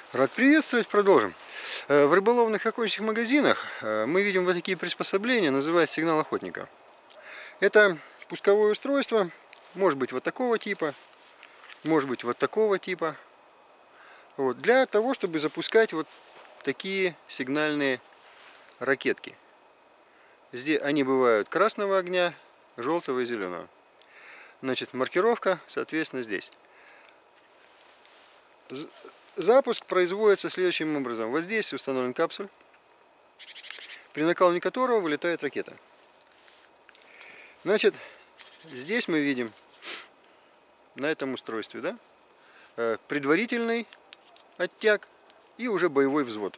Рад приветствовать, продолжим. В рыболовных окончных магазинах мы видим вот такие приспособления, называются сигнал охотника. Это пусковое устройство, может быть вот такого типа, может быть вот такого типа. Вот, для того, чтобы запускать вот такие сигнальные ракетки. Здесь они бывают красного огня, желтого и зеленого. Значит, маркировка, соответственно, здесь. Запуск производится следующим образом. Вот здесь установлен капсуль, при накалывании которого вылетает ракета. Значит, здесь мы видим на этом устройстве, да, предварительный оттяг и уже боевой взвод.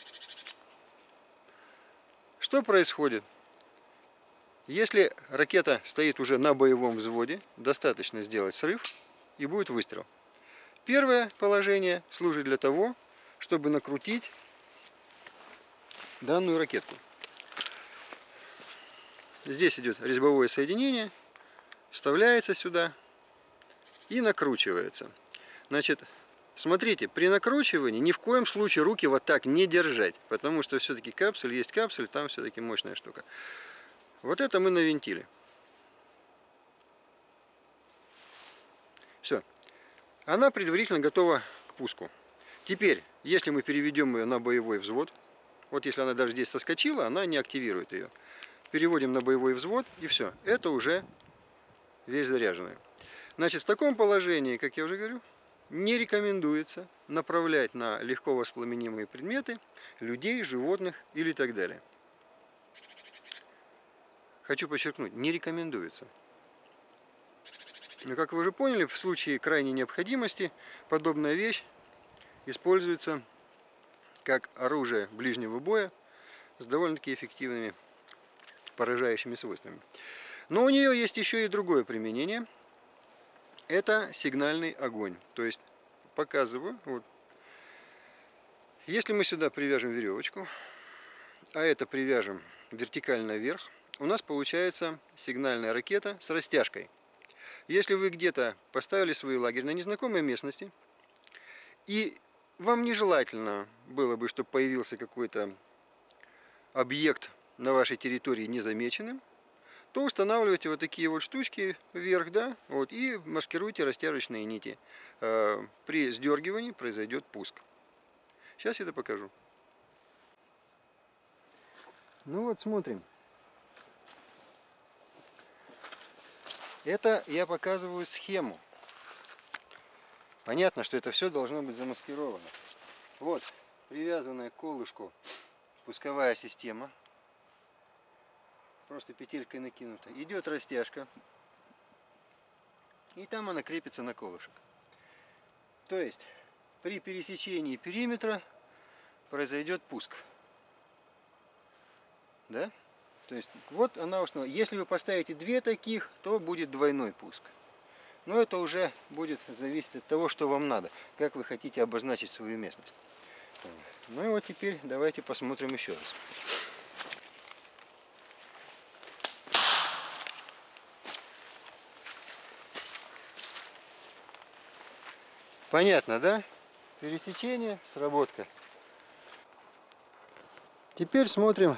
Что происходит? Если ракета стоит уже на боевом взводе, достаточно сделать срыв и будет выстрел. Первое положение служит для того, чтобы накрутить данную ракетку. Здесь идет резьбовое соединение, вставляется сюда и накручивается. Значит, смотрите, при накручивании ни в коем случае руки вот так не держать, потому что все-таки капсуль есть капсуль, там все-таки мощная штука. Вот это мы навинтили. Все. Она предварительно готова к пуску. Теперь, если мы переведем ее на боевой взвод, вот если она даже здесь соскочила, она не активирует ее. Переводим на боевой взвод и все. Это уже вещь заряженная. Значит, в таком положении, как я уже говорю, не рекомендуется направлять на легко воспламенимые предметы людей, животных или так далее. Хочу подчеркнуть, не рекомендуется. Но, как вы уже поняли, в случае крайней необходимости подобная вещь используется как оружие ближнего боя с довольно-таки эффективными поражающими свойствами. Но у нее есть еще и другое применение. Это сигнальный огонь. То есть, показываю, вот. Если мы сюда привяжем веревочку, а это привяжем вертикально вверх, у нас получается сигнальная ракета с растяжкой. Если вы где-то поставили свой лагерь на незнакомой местности, и вам нежелательно было бы, чтобы появился какой-то объект на вашей территории незамеченным, то устанавливайте вот такие вот штучки вверх, да, вот, и маскируйте растяжечные нити. При сдергивании произойдет пуск. Сейчас я это покажу. Ну вот, смотрим. Это я показываю схему. Понятно, что это все должно быть замаскировано. Вот, привязанная к колышку пусковая система. Просто петелькой накинута. Идет растяжка. И там она крепится на колышек. То есть, при пересечении периметра произойдет пуск. Да? То есть, вот она установлена. Если вы поставите две таких, то будет двойной пуск. Но это уже будет зависеть от того, что вам надо. Как вы хотите обозначить свою местность. Ну и вот теперь давайте посмотрим еще раз. Понятно, да? Пересечение, сработка. Теперь смотрим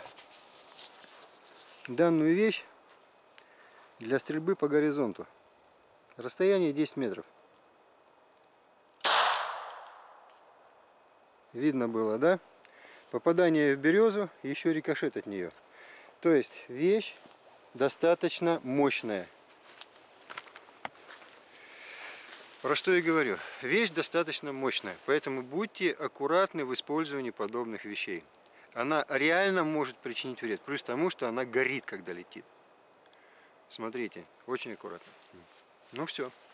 данную вещь для стрельбы по горизонту. Расстояние 10 метров. Видно было, да? Попадание в березу и еще рикошет от нее. То есть вещь достаточно мощная. Про что я говорю? Вещь достаточно мощная, поэтому будьте аккуратны в использовании подобных вещей. Она реально может причинить вред, плюс тому, что она горит, когда летит. Смотрите, очень аккуратно. Ну все.